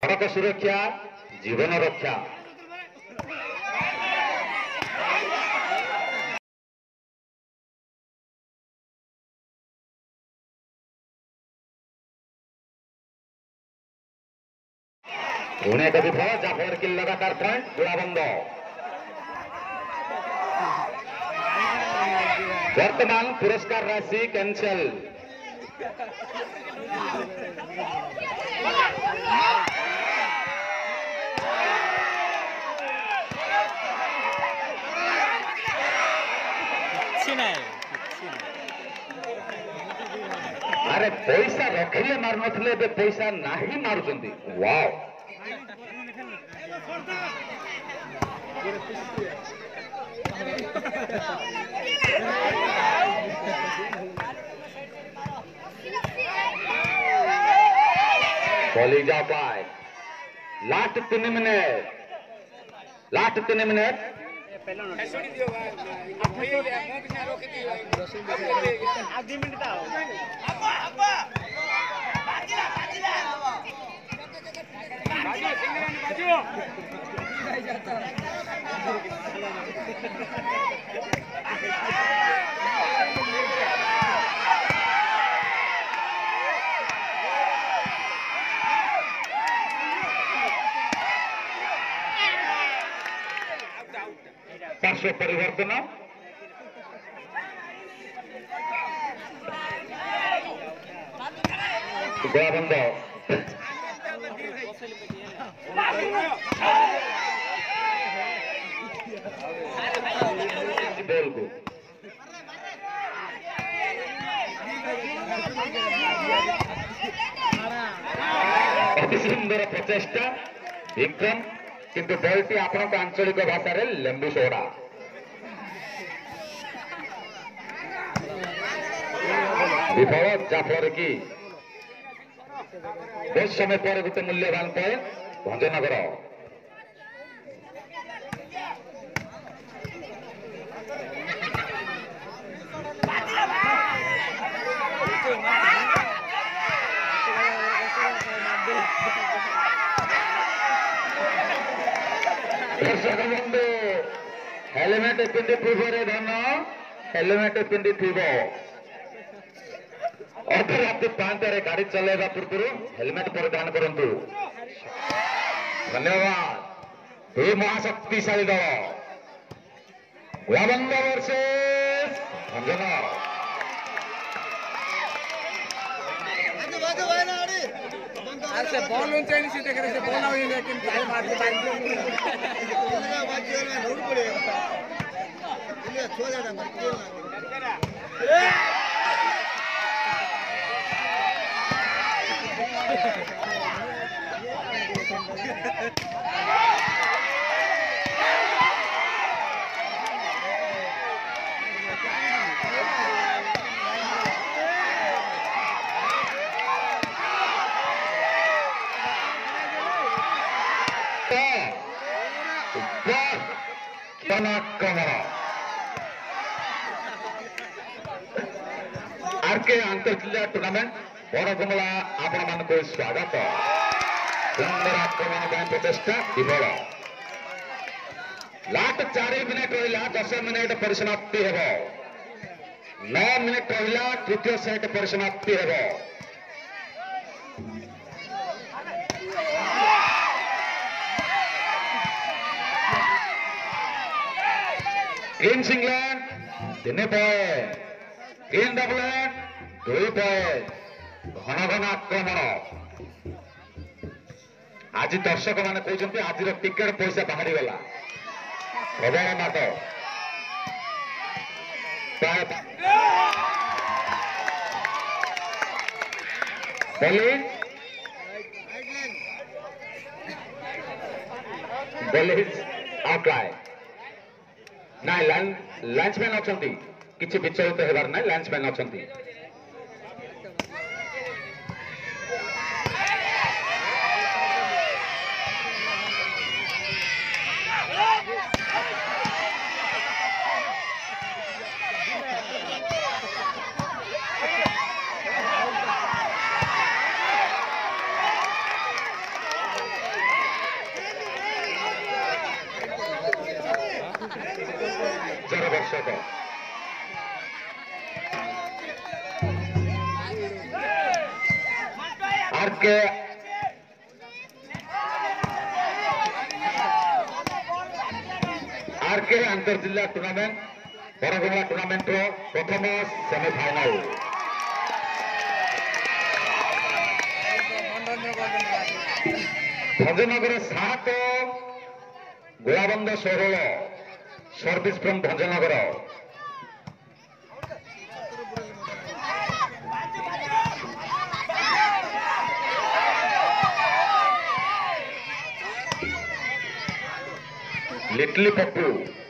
सड़क सुरक्षा जीवन रक्षा। पुणे का विफल जाफर की लगातार पॉइंट गुड़ा बंद। वर्तमान पुरस्कार राशि कैंसल। अरे पैसा रखिले मार नथिले बे पैसा नाही मारुचंती। वाओ बॉली जा पाए। लास्ट 3 मिनट पार्श्व परिवर्तन। गोला बंद। बॉल को अति सुंदर प्रचेष्टा विक्रम, किंतु बॉलटी आपन आंचलिक भाषा रे लेंबू सोडा। विफल जाफर की बहुत समय पर गोटे मूल्यवान पॉइंट भंजनगर। दर्शक बंधु हेलमेट पिंधि रे धन हेलमेट पिंधि अर्धरात्रि 5 गाड़ी चलाइबा पूर्व हेलमेट परिधान करंतु। धन्यवाद। ये महाशक्तिशाली दल गुलाबंद वर्सेस भंजन। से बॉल ऊंचा नहीं से देख रहे से बॉल आवे लेकिन टाइम मार के बाहर रोड पड़े ये छोड़ जाता मत आरके अंतर जिला टूर्नामेंट बड़गमला आपण मान स्वागत। सुंदर आक्रमण प्रचेषा विफल। लास्ट 4 मिनिट रहा 10 मिनिट परिसमाप्ति हेब। 9 मिनिट रहा तृतीय सेट परिसमाप्ति हेब। ग्रीन इंग्लैंड 3 पॉइंट, ग्रीन डबलैंड 2 पॉइंट। घन घन आक्रमण। आज दर्शक मैंने कहते आज टिकेट पैसा बाहरी गला प्रबल माट। बॉलिंग आउटलाइन ना लाइन्समैन अच्छा किसी विचलित होबार ना लाइन्समैन अच्छा। दर्शक आरके अंतर जिला टूर्नामेंट बड़गमला टूर्नामेंट प्रथम सेमिफाइनाल भंजनगर 7 गोलाबंद 16 सर्विस फ्रॉम भंजनगर लिटली पप्पू